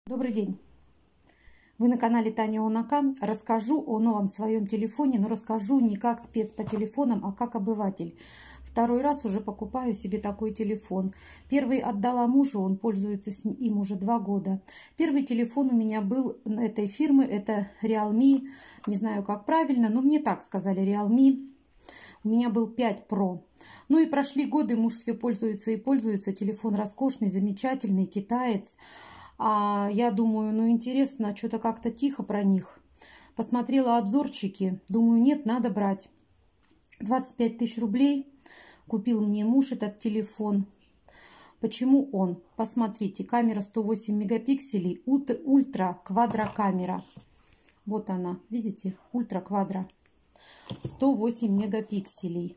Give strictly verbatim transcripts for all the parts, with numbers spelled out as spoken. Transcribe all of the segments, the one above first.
Добрый день! Вы на канале Таня Онакан. Расскажу о новом своем телефоне, но расскажу не как спец по телефонам, а как обыватель. Второй раз уже покупаю себе такой телефон. Первый отдала мужу, он пользуется им уже два года. Первый телефон у меня был этой фирмы, это Realme. Не знаю, как правильно, но мне так сказали, Realme. У меня был пять про. Ну и прошли годы, муж все пользуется и пользуется. Телефон роскошный, замечательный, китаец. А я думаю, ну интересно, что-то как-то тихо про них. Посмотрела обзорчики, думаю, нет, надо брать. двадцать пять тысяч рублей купил мне муж этот телефон. Почему он? Посмотрите, камера сто восемь мегапикселей, ультра квадрокамера. Вот она, видите, ультра квадро. сто восемь мегапикселей.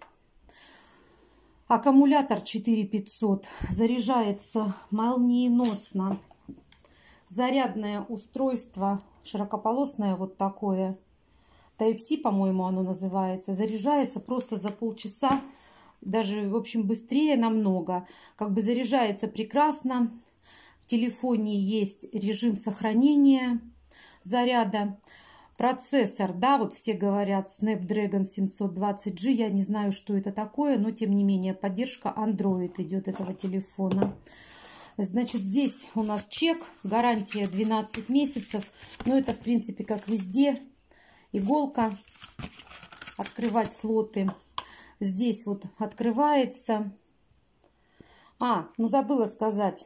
Аккумулятор четыре тысячи пятьсот, заряжается молниеносно. Зарядное устройство широкополосное вот такое. Type-C, по-моему, оно называется. Заряжается просто за полчаса. Даже, в общем, быстрее намного. Как бы заряжается прекрасно. В телефоне есть режим сохранения заряда. Процессор, да, вот все говорят Snapdragon семьсот двадцать джи. Я не знаю, что это такое, но тем не менее поддержка Android идет этого телефона. Значит, здесь у нас чек, гарантия двенадцать месяцев. Но это, в принципе, как везде. Иголка, открывать слоты. Здесь вот открывается. А, ну забыла сказать.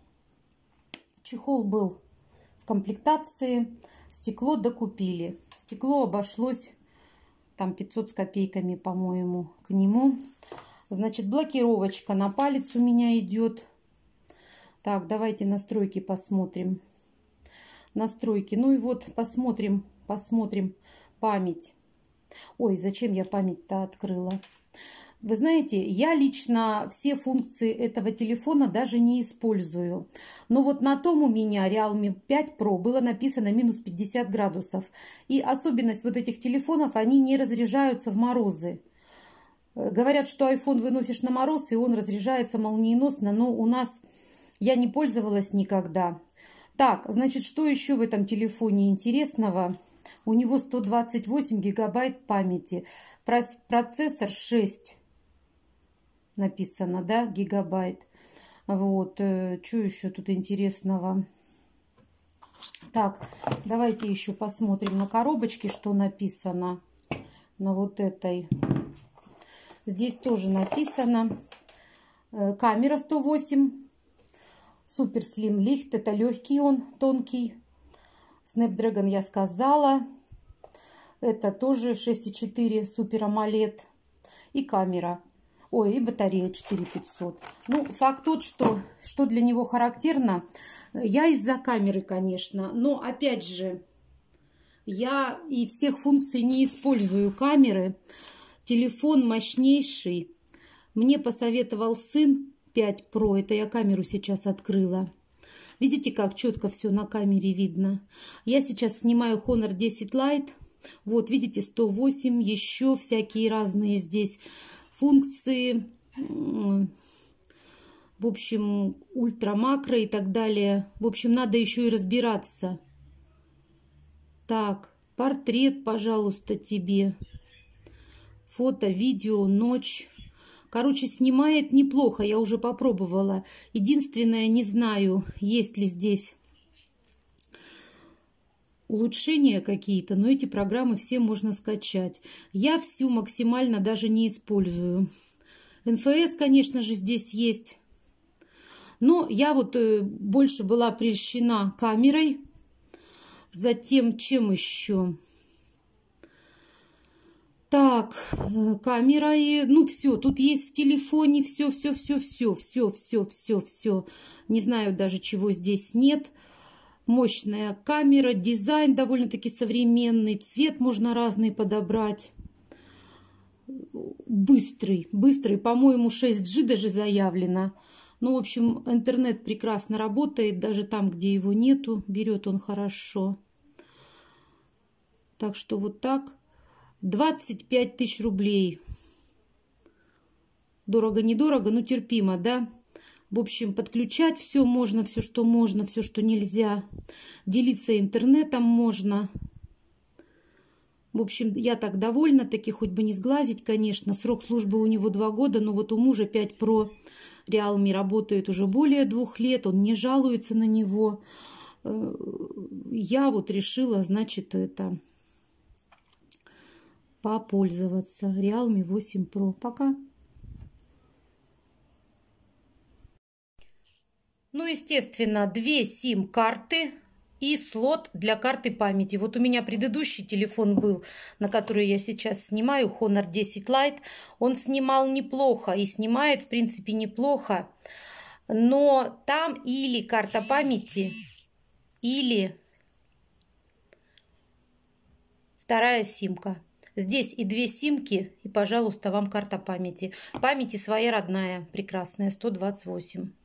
Чехол был в комплектации. Стекло докупили. Стекло обошлось там пятьсот с копейками, по-моему, к нему. Значит, блокировочка на палец у меня идет. Так, давайте настройки посмотрим. Настройки. Ну и вот посмотрим, посмотрим память. Ой, зачем я память-то открыла? Вы знаете, я лично все функции этого телефона даже не использую. Но вот на том у меня Realme пять про было написано минус пятьдесят градусов. И особенность вот этих телефонов, они не разряжаются в морозы. Говорят, что iPhone выносишь на мороз, и он разряжается молниеносно. Но у нас... Я не пользовалась никогда. Так, значит, что еще в этом телефоне интересного? У него сто двадцать восемь гигабайт памяти. Процессор шесть написано, да, гигабайт. Вот, что еще тут интересного? Так, давайте еще посмотрим на коробочке, что написано на вот этой. Здесь тоже написано. Камера сто восемь. Супер Слим Лихт, это легкий он, тонкий. Snapdragon я сказала. Это тоже шесть и четыре Супер AMOLED. И камера. Ой, и батарея четыре тысячи пятьсот. Ну, факт тот, что, что для него характерно. Я из-за камеры, конечно. Но, опять же, я и всех функций не использую камеры. Телефон мощнейший. Мне посоветовал сын. пять про, это я камеру сейчас открыла. Видите, как четко все на камере видно. Я сейчас снимаю Honor десять Lite. Вот, видите, сто восемь, еще всякие разные здесь функции. В общем, ультра, макро и так далее. В общем, надо еще и разбираться. Так, портрет, пожалуйста, тебе. Фото, видео, ночь. Короче, снимает неплохо, я уже попробовала. Единственное, не знаю, есть ли здесь улучшения какие-то, но эти программы все можно скачать. Я всю максимально даже не использую. эн эф эс, конечно же, здесь есть. Но я вот больше была прельщена камерой. Затем, чем еще... Так, камера, и, ну все, тут есть в телефоне все, все, все, все, все, все, все, все. Не знаю даже, чего здесь нет. Мощная камера, дизайн довольно-таки современный, цвет можно разный подобрать. Быстрый, быстрый, по-моему, шесть джи даже заявлено. Ну, в общем, интернет прекрасно работает, даже там, где его нету, берет он хорошо. Так что вот так. двадцать пять тысяч рублей. Дорого-недорого, но терпимо, да? В общем, подключать все можно, все, что можно, все, что нельзя. Делиться интернетом можно. В общем, я так довольна, таки хоть бы не сглазить, конечно. Срок службы у него два года, но вот у мужа пять про Realme работает уже более двух лет, он не жалуется на него. Я вот решила, значит, это попользоваться. Realme восемь про. Пока. Ну, естественно, две сим-карты и слот для карты памяти. Вот у меня предыдущий телефон был, на который я сейчас снимаю, Honor десять Lite. Он снимал неплохо и снимает, в принципе, неплохо. Но там или карта памяти, или вторая симка. Здесь и две симки, и, пожалуйста, вам карта памяти. Памяти своя родная, прекрасная, сто двадцать восемь.